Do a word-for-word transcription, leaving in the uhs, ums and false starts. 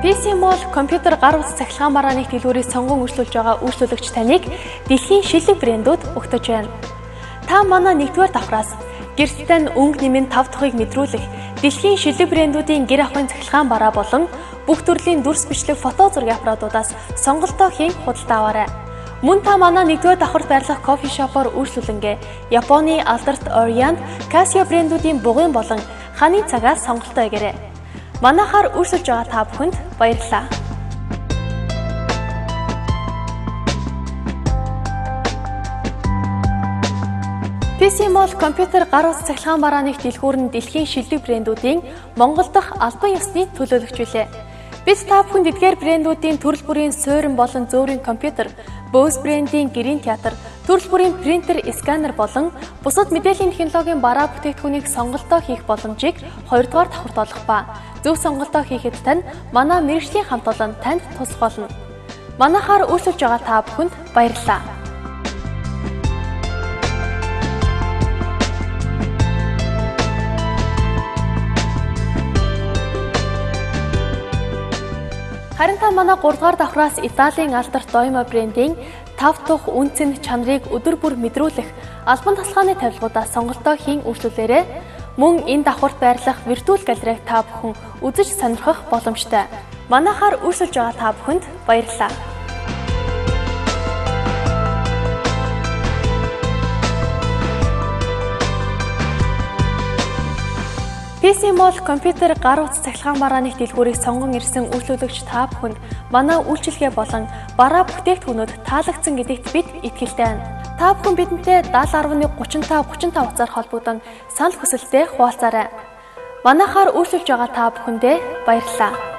пи си Mall компьютер гар утас цахилгаан барааны дэлгүүрийг сонгон үйлчлүүлж байгаа үйлчлүүлэгч таныг дэлхийн шилдэг брэндүүд өгтөж байна. Та манай нэгдүгээр давхраас гэртээ өнгө нэмэн тав дахыг мэдрүүлэх дэлхийн шилдэг брэндүүдийн гэр ахуйн цахилгаан бараа болон бүх төрлийн дүрс бичлэг фото зургийн аппаратуудаас сонголтоо хийн худалдаа аваарай. Мөн та манай нэгдүгээр давхарт байрлах кофе шопоор үйлчлүүлэнгээ Японы алдарт Orient, Casio брэндүүдийн бугын болон ханы цагаас сонголтоо өгөөрэй. Манайхаар үйлчлүүлж байгаа та бүхэнд баярлалаа. пи си Mall компьютер гар утас цахилгаан барааны дэлгүүр нь дэлхийн шилдэг брэндүүдийн Монгол дахь албан ёсны төлөөлөгч билээ. Бид та бүхэнд эдгээр брэндүүдийн төрөл бүрийн суурин болон зөөврийн компьютер, Bose брэндийн гэрийн театр, төрөл бүрийн принтер, сканер болон бусад мэдээллийн технологийн бараа бүтээгдэхүүнийг сонголтоо хийх боломжийг хоёрдугаар давхарт олгох ба зөв сонголтоо хийхэд тань манай мэргэжлийн хамт олон танд тусах болно. Манайхаар үйлчлүүлж байгаа та бүхэнд баярлалаа. Харин та манай гуравдугаар давхраас Италийн алдарт Domo брэндийн тав дахь үнцэн чанарыг өдөр бүр мэдрүүлэх албан тасалгааны тавилгуудаас сонголтоо хийн үйлчлүүлээрэй. Мөн энэ давхарт байрлах виртуал галерейг та бүхэн үзэж сонирхох боломжтой. Манайхаар үйлчлүүлж байгаа та бүхэнд баярлалаа. пи си Mall компьютер гар утас цахилгаан барааны дэлгүүрийг сонгон ирсэн үйлчлүүлэгч та бүхэнд манай үйлчилгээ болон бараа бүтээгдэхүүнүүд таалагдсан гэдэгт бид итгэлтэй байна. Та бүхэн бидэнтэй даал арван нэг гучин тав гучин тав утсаар холбогдсон санал хүсэлтэд хуваалцаарай. Манайхаар үйлчлүүлж байгаа та бүхэндээ баярлалаа.